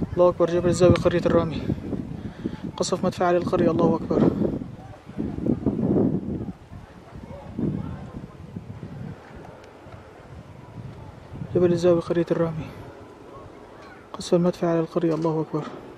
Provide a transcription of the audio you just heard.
الله أكبر. جبل الزاوية قرية الرامي. قصف مدفع على القرية. الله أكبر. جبل الزاوية قرية الرامي. قصف المدفع على القرية. الله أكبر.